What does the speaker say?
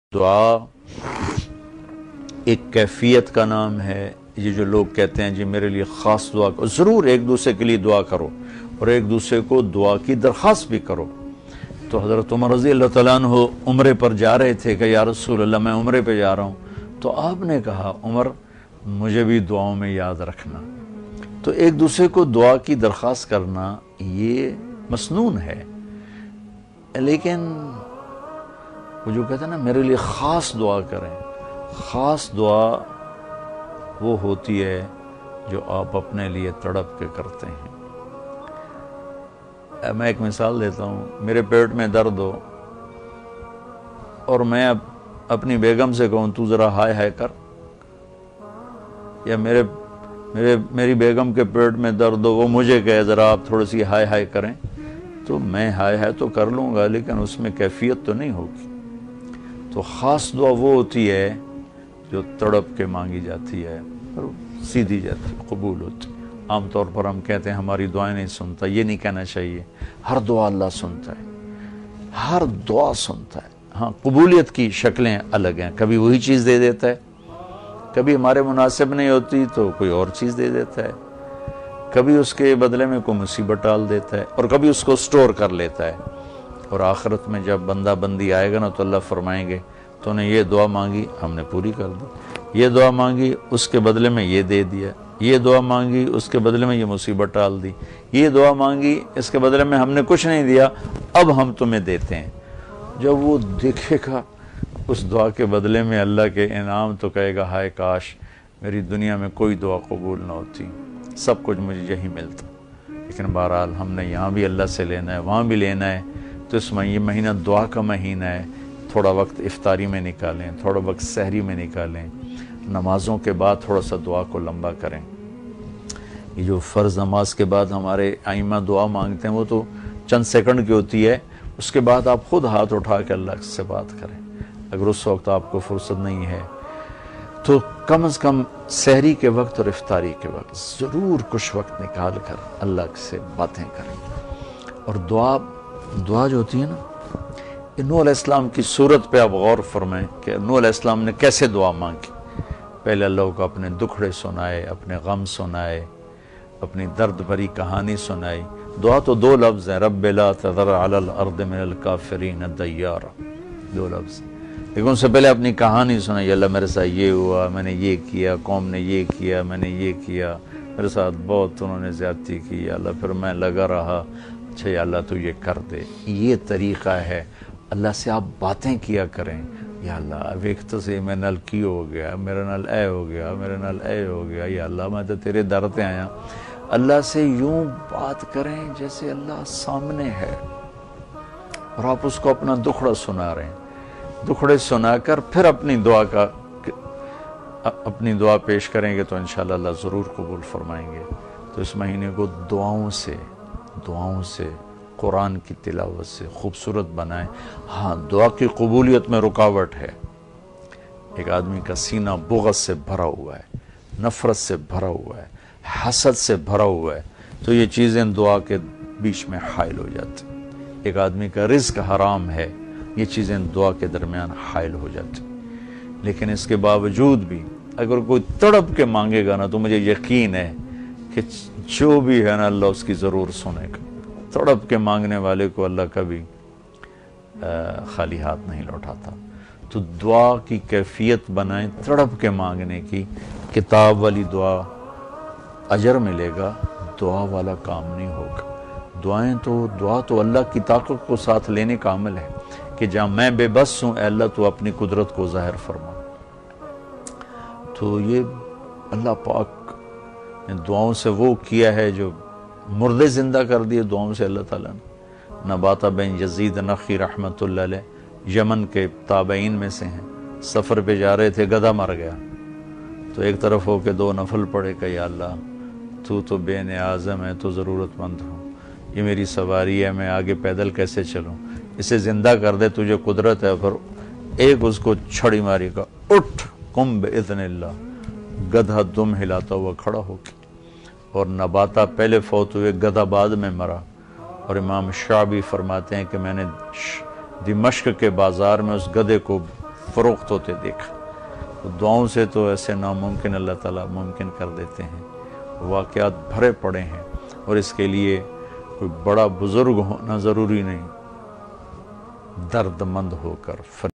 دعا ایک کیفیت کا نام ہے۔ یہ جو لوگ کہتے ہیں جی میرے لیے خاص دعا کرو، ضرور ایک دوسرے کے لیے دعا کرو اور ایک دوسرے کو دعا کی درخواست بھی کرو۔ تو حضرت عمر رضی اللہ تعالیٰ عنہ عمرے پر جا رہے تھے کہ یا رسول اللہ میں عمرے پہ جا رہا ہوں، تو آپ نے کہا عمر مجھے بھی دعاؤں میں یاد رکھنا۔ تو ایک دوسرے کو دعا کی درخواست کرنا یہ مسنون ہے، لیکن وہ جو کہتے ہیں نا میرے لیے خاص دعا کریں، خاص دعا وہ ہوتی ہے جو آپ اپنے لیے تڑپ کے کرتے ہیں۔ میں ایک مثال دیتا ہوں، میرے پیٹ میں درد ہو اور میں اب اپنی بیگم سے کہوں تو ذرا ہائے ہائے کر، یا میری بیگم کے پیٹ میں درد ہو وہ مجھے کہے ذرا آپ تھوڑی سی ہائے ہائے کریں، تو میں ہائے ہائے تو کر لوں گا لیکن اس میں کیفیت تو نہیں ہوگی۔ تو خاص دعا وہ ہوتی ہے جو تڑپ کے مانگی جاتی ہے اور سیدھی جاتی ہے، قبول ہوتی ہے۔ عام طور پر ہم کہتے ہیں ہماری دعائیں نہیں سنتا، یہ نہیں کہنا چاہیے، ہر دعا اللہ سنتا ہے، ہر دعا سنتا ہے۔ ہاں قبولیت کی شکلیں الگ ہیں، کبھی وہی چیز دے دیتا ہے، کبھی ہمارے مناسب نہیں ہوتی تو کوئی اور چیز دے دیتا ہے، کبھی اس کے بدلے میں کوئی مصیبت ڈال دیتا ہے، اور کبھی اس کو سٹور کر لیتا ہے۔ اور آخرت میں جب بندہ بندی آئے گا نا تو اللہ فرمائیں گے تو نے یہ دعا مانگی ہم نے پوری کر دی، یہ دعا مانگی اس کے بدلے میں یہ دے دیا، یہ دعا مانگی اس کے بدلے میں یہ مصیبت ڈال دی، یہ دعا مانگی اس کے بدلے میں ہم نے کچھ نہیں دیا اب ہم تمہیں دیتے ہیں۔ جب وہ دیکھے گا اس دعا کے بدلے میں اللہ کے انعام تو کہے گا ہائے کاش میری دنیا میں کوئی دعا قبول نہ ہوتی، سب کچھ مجھے یہی ملتا۔ لیکن بہرحال ہم نے یہاں بھی اللہ سے لینا ہے وہاں بھی لینا ہے، تو اس میں یہ مہینہ دعا کا مہینہ ہے، تھوڑا وقت افطاری میں نکالیں، تھوڑا وقت سحری میں نکالیں، نمازوں کے بعد تھوڑا سا دعا کو لمبا کریں۔ یہ جو فرض نماز کے بعد ہمارے ائمہ دعا مانگتے ہیں وہ تو چند سیکنڈ کی ہوتی ہے، اس کے بعد آپ خود ہاتھ اٹھا کے اللہ سے بات کریں۔ اگر اس وقت آپ کو فرصت نہیں ہے تو کم از کم سحری کے وقت اور افطاری کے وقت ضرور کچھ وقت نکال کر اللہ سے باتیں کریں۔ اور دعا جو ہوتی ہے نا، نوح علیہ السلام کی صورت پہ آپ غور فرمائیں کہ نوح علیہ السلام نے کیسے دعا مانگی۔ پہلے اللہ کو اپنے دکھڑے سنائے، اپنے غم سنائے، اپنی درد بھری کہانی سنائی۔ دعا تو دو لفظ ہیں، رب لا تذر علی الارض من الکافرین دیارا، دو لفظ، لیکن ان سے پہلے اپنی کہانی سنائی۔ اللہ میرے ساتھ یہ ہوا، میں نے یہ کیا، قوم نے یہ کیا، میں نے یہ کیا، میرے ساتھ بہت انہوں نے زیادتی کی، یا اللہ پھر میں لگا رہا، اچھا یا اللہ تو یہ کر دے۔ یہ طریقہ ہے، اللہ سے آپ باتیں کیا کریں، یا اللہ ویکھتا سے میں نال کی ہو گیا، میرے نال اے ہو گیا، میرے نال اے ہو گیا، یا اللہ میں تو تیرے در تے آیا۔ اللہ سے یوں بات کریں جیسے اللہ سامنے ہے، اور آپ اس کو اپنا دکھڑا سنا رہے ہیں۔ دکھڑے سنا کر پھر اپنی دعا پیش کریں گے تو انشاءاللہ اللہ ضرور قبول فرمائیں گے۔ تو اس مہینے کو دعاؤں سے قرآن کی تلاوت سے خوبصورت بنائیں۔ ہاں دعا کی قبولیت میں رکاوٹ ہے، ایک آدمی کا سینہ بغض سے بھرا ہوا ہے، نفرت سے بھرا ہوا ہے، حسد سے بھرا ہوا ہے، تو یہ چیزیں دعا کے بیچ میں حائل ہو جاتی۔ ایک آدمی کا رزق حرام ہے، یہ چیزیں دعا کے درمیان حائل ہو جاتی۔ لیکن اس کے باوجود بھی اگر کوئی تڑپ کے مانگے گا نا تو مجھے یقین ہے کہ جو بھی ہے نا اللہ اس کی ضرور سنے گا۔ تڑپ کے مانگنے والے کو اللہ کبھی خالی ہاتھ نہیں لوٹاتا۔ تو دعا کی کیفیت بنائیں، تڑپ کے مانگنے کی۔ کتاب والی دعا اجر ملے گا، دعا والا کام نہیں ہوگا۔ دعا تو اللہ کی طاقت کو ساتھ لینے کا عمل ہے کہ جہاں میں بے بس ہوں اے اللہ تو اپنی قدرت کو ظاہر فرما۔ تو یہ اللہ پاک نے دعاؤں سے وہ کیا ہے جو مردے زندہ کر دیے دعاؤں سے اللہ تعالیٰ نے۔ نباتہ بن یزید نخی رحمۃ اللہ علیہ یمن کے تابعین میں سے ہیں، سفر پہ جا رہے تھے، گدھا مر گیا، تو ایک طرف ہو کے دو نفل پڑھے کہ یا اللہ تو بے نیازم ہے، تو ضرورت مند ہوں، یہ میری سواری ہے، میں آگے پیدل کیسے چلوں، اسے زندہ کر دے، تجھے قدرت ہے۔ پھر ایک اس کو چھڑی ماری کا، اٹھ قم باذن اللہ، گدھا دم ہلاتا ہوا کھڑا ہو کے، اور نباتہ پہلے فوت ہوئے، گدھا بعد میں مرا۔ اور امام شعبی فرماتے ہیں کہ میں نے دمشق کے بازار میں اس گدھے کو فروخت ہوتے دیکھا. تو دعاؤں سے تو ایسے ناممکن اللہ تعالیٰ ممکن کر دیتے ہیں. واقعات بھرے پڑے ہیں اور اس کے لیے کوئی بڑا بزرگ ہونا ضروری نہیں. درد مند ہو کر